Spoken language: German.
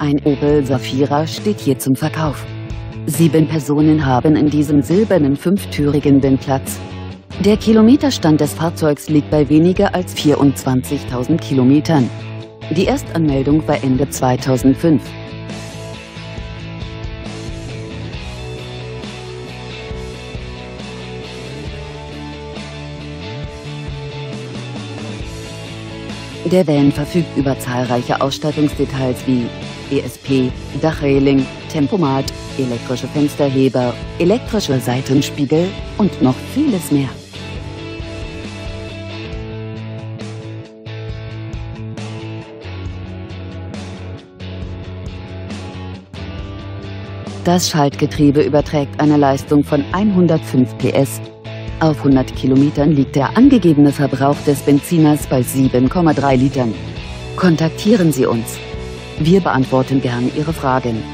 Ein Opel Zafira steht hier zum Verkauf. 7 Personen haben in diesem silbernen 5-türigen Rennplatz. Der Kilometerstand des Fahrzeugs liegt bei weniger als 24.000 Kilometern. Die Erstanmeldung war Ende 2005. Der Van verfügt über zahlreiche Ausstattungsdetails wie ESP, Dachreling, Tempomat, elektrische Fensterheber, elektrische Seitenspiegel und noch vieles mehr. Das Schaltgetriebe überträgt eine Leistung von 105 PS. Auf 100 Kilometern liegt der angegebene Verbrauch des Benziners bei 7,3 Litern. Kontaktieren Sie uns. Wir beantworten gern Ihre Fragen.